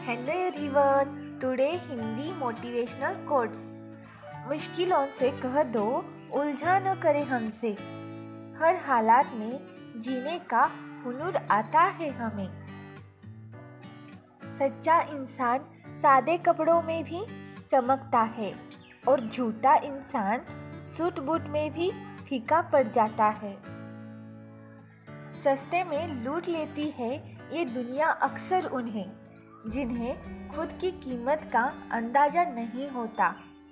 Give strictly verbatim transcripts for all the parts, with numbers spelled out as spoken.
Hello everyone, today Hindi motivational quotes. मुश्किलों से कह दो उलझा न करे हमसे, हर हालात में जीने का हुनर आता है हमें। सच्चा इंसान सादे कपड़ों में भी चमकता है और झूठा इंसान सूट बूट में भी फीका पड़ जाता है। सस्ते में लूट लेती है ये दुनिया अक्सर उन्हें जिन्हें खुद की कीमत का अंदाजा नहीं होता।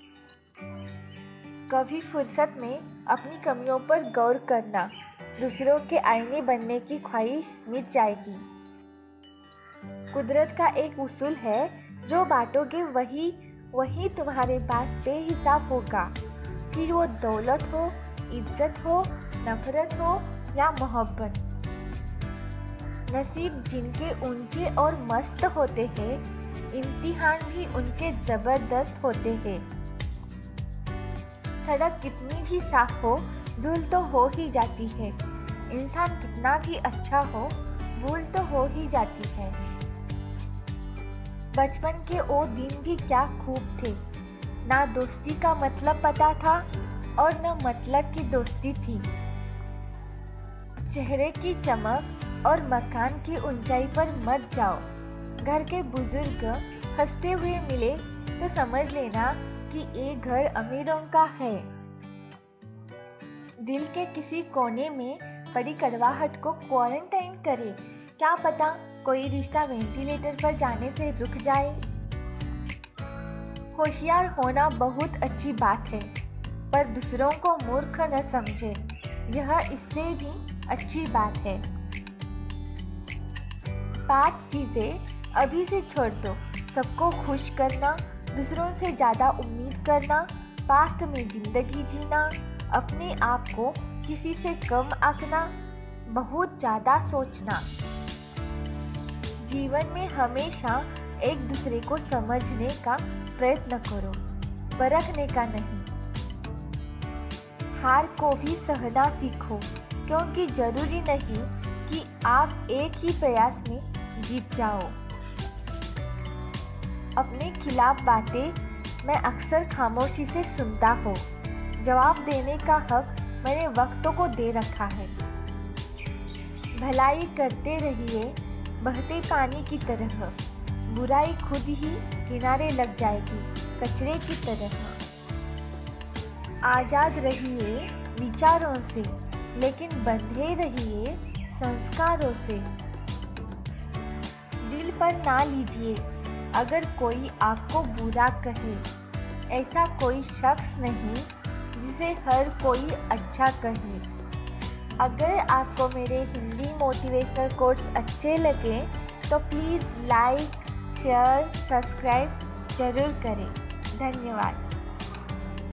कभी फुर्सत में अपनी कमियों पर गौर करना, दूसरों के आईने बनने की ख्वाहिश मिट जाएगी। कुदरत का एक उसूल है, जो बांटोगे वही वही तुम्हारे पास बेहिसाब होगा, फिर वो दौलत हो, इज्जत हो, नफरत हो या मोहब्बत। नसीब जिनके ऊंचे और मस्त होते हैं, इम्तिहान भी उनके जबरदस्त होते हैं। सड़क कितनी भी साफ हो, धूल तो हो ही जाती है। इंसान कितना भी अच्छा हो, भूल तो हो ही जाती है। बचपन के वो दिन भी क्या खूब थे, ना दोस्ती का मतलब पता था और न मतलब की दोस्ती थी। चेहरे की चमक और मकान की ऊंचाई पर मत जाओ। घर के बुजुर्ग हंसते हुए मिले तो समझ लेना कि ये घर अमीरों का है। दिल के किसी कोने में पड़ी कड़वाहट को क्वारंटाइन करे, क्या पता कोई रिश्ता वेंटिलेटर पर जाने से रुक जाए। होशियार होना बहुत अच्छी बात है, पर दूसरों को मूर्ख न समझे, यह इससे भी अच्छी बात है। पांच चीजें अभी से छोड़ दो: सबको खुश करना, दूसरों से ज़्यादा उम्मीद करना, पास्ट में जिंदगी जीना, अपने आप को किसी से कम आंकना, बहुत ज़्यादा सोचना। जीवन में हमेशा एक दूसरे को समझने का प्रयत्न करो, परखने का नहीं। हार को भी सहना सीखो, क्योंकि जरूरी नहीं कि आप एक ही प्रयास में जीत जाओ। अपने खिलाफ बातें मैं अक्सर खामोशी से सुनता हूँ, जवाब देने का हक मैंने वक्तों को दे रखा है। भलाई करते रहिए बहते पानी की तरह, बुराई खुद ही किनारे लग जाएगी कचरे की तरह। आज़ाद रहिए विचारों से, लेकिन बंधे रहिए संस्कारों से। दिल पर ना लीजिए अगर कोई आपको बुरा कहे, ऐसा कोई शख्स नहीं जिसे हर कोई अच्छा कहे। अगर आपको मेरे हिंदी मोटिवेशनल कोट्स अच्छे लगे तो प्लीज़ लाइक, शेयर, सब्सक्राइब ज़रूर करें। धन्यवाद।